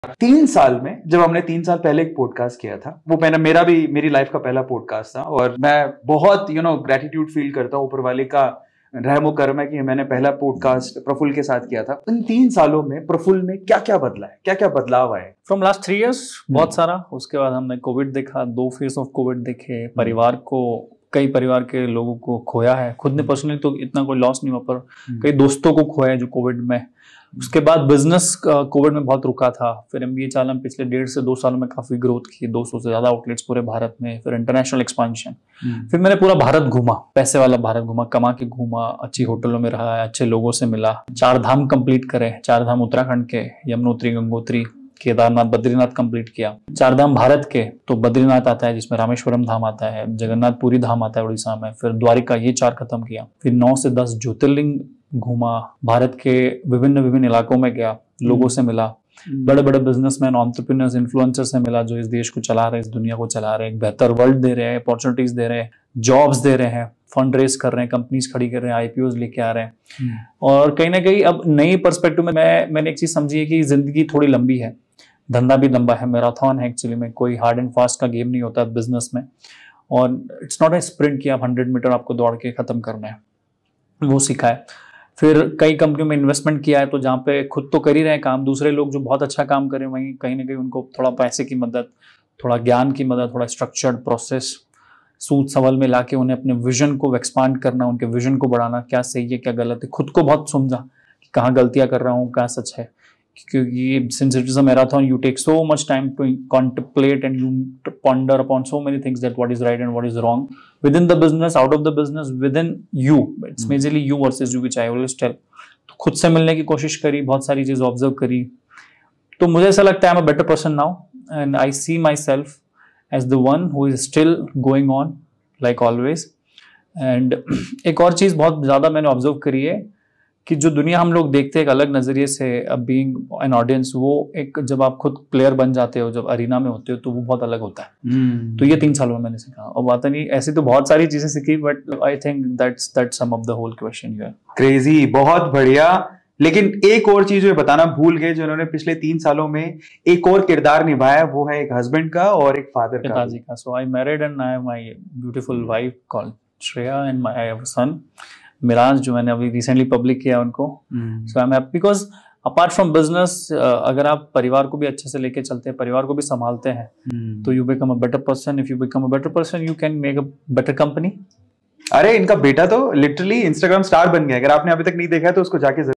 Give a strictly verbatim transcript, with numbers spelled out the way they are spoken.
तीन साल में, जब हमने तीन साल पहले एक पॉडकास्ट किया था, वो मैंने मेरा भी मेरी लाइफ का पहला पॉडकास्ट था और मैं बहुत यू नो ग्रेटिट्यूड फील करता हूँ ऊपर वाले का रहमो करम है कि मैंने पहला पॉडकास्ट प्रफुल्ल के साथ किया था। इन तीन सालों में प्रफुल्ल में क्या क्या बदला है, क्या क्या बदलाव आए? फ्रॉम लास्ट थ्री इयर्स बहुत सारा। उसके बाद हमने कोविड देखा, दो फेज ऑफ कोविड देखे, परिवार को, कई परिवार के लोगों को खोया है। खुद ने पर्सनली तो इतना कोई लॉस नहीं हुआ, पर कई दोस्तों को खोया है जो कोविड में। उसके बाद बिजनेस कोविड में बहुत रुका था। फिर एमबीए चालन पिछले डेढ़ से दो सालों में काफी ग्रोथ की, दो सौ से ज्यादा आउटलेट्स पूरे भारत में। फिर इंटरनेशनल एक्सपांशन। फिर मैंने पूरा भारत घूमा, पैसे वाला भारत घूमा, कमा के घूमा, अच्छी होटलों में रहा है, अच्छे लोगों से मिला। चार धाम कंप्लीट करे, चार धाम उत्तराखंड के, यमुनोत्री, गंगोत्री, केदारनाथ, बद्रीनाथ कंप्लीट किया। चार धाम भारत के तो बद्रीनाथ आता है, जिसमें रामेश्वरम धाम आता है, जगन्नाथ पुरी धाम आता है उड़ीसा में, फिर द्वारिका, ये चार खत्म किया। फिर नौ से दस ज्योतिर्लिंग घूमा, भारत के विभिन्न विभिन्न इलाकों में गया, लोगों से मिला, बड़े बड़े बिजनेसमैन, एंटरप्रेन्योर्स, इन्फ्लुएंसर से मिला जो इस देश को चला रहे हैं, इस दुनिया को चला रहे हैं, एक बेहतर वर्ल्ड दे रहे हैं, अपॉर्चुनिटीज दे रहे हैं, जॉब्स दे रहे हैं, फंड रेज कर रहे हैं, कंपनीज खड़ी कर रहे हैं, आईपीओज लेके आ रहे हैं। और कहीं ना कहीं अब नई पर्सपेक्टिव में मैं मैंने एक चीज समझी है कि जिंदगी थोड़ी लंबी है, धंधा भी लंबा है, मैराथन है एक्चुअली में, कोई हार्ड एंड फास्ट का गेम नहीं होता बिजनेस में। और इट्स नॉट ए स्प्रिंट कि आप हंड्रेड मीटर आपको दौड़ के खत्म करना है, वो सीखा है। फिर कई कंपनियों में इन्वेस्टमेंट किया है, तो जहाँ पे खुद तो कर ही रहे हैं काम, दूसरे लोग जो बहुत अच्छा काम करें वहीं कहीं ना कहीं उनको थोड़ा पैसे की मदद, थोड़ा ज्ञान की मदद, थोड़ा स्ट्रक्चर्ड प्रोसेस, सूद सवाल में लाके उन्हें अपने विजन को एक्सपांड करना, उनके विजन को बढ़ाना, क्या सही है क्या गलत है। खुद को बहुत समझा कि कहाँ गलतियां कर रहा हूँ, क्या सच है, क्योंकि since it is a marathon you take so much time to contemplate and you ponder upon so many things that what is right and what is wrong within the business, out of the business, within you. It's majorly you versus you, which I always tell. तो खुद से मिलने की कोशिश करी, बहुत सारी चीज ऑब्जर्व करी, तो मुझे ऐसा लगता है I am a better person now and I see myself as the one who is still going on like always. And एक और चीज बहुत ज्यादा मैंने ऑब्जर्व करी है कि जो दुनिया हम लोग देखते हैं एक अलग नजरिए से, बीइंग एन ऑडियंस, वो एक जब आप खुद प्लेयर बन जाते हो, जब अरीना में होते हो, तो वो बहुत अलग होता है। hmm. तो ये तीन सालों में मैंने सीखा। और बात नहीं, ऐसी तो बहुत सारी चीजें सीखी, but I think that's that's some of the whole question here. Crazy, बहुत बढ़िया। लेकिन एक और चीज जो बताना भूल गए, जो उन्होंने पिछले तीन सालों में एक और किरदार निभाया, वो है एक हस्बैंड का और एक फादर का, पिताजी का। So I married and I have my beautiful wife called Shreya and I have a son Miraj, जो मैंने अभी रिसेंटली पब्लिक किया उनको। So I am happy because apart from business, अगर आप परिवार को भी अच्छे से लेके चलते हैं, परिवार को भी संभालते हैं, hmm. तो you become a better person. If you become a better person you can make a better company. अरे इनका बेटा तो लिटरली इंस्टाग्राम स्टार बन गया। अगर आपने अभी तक नहीं देखा है तो उसको जाके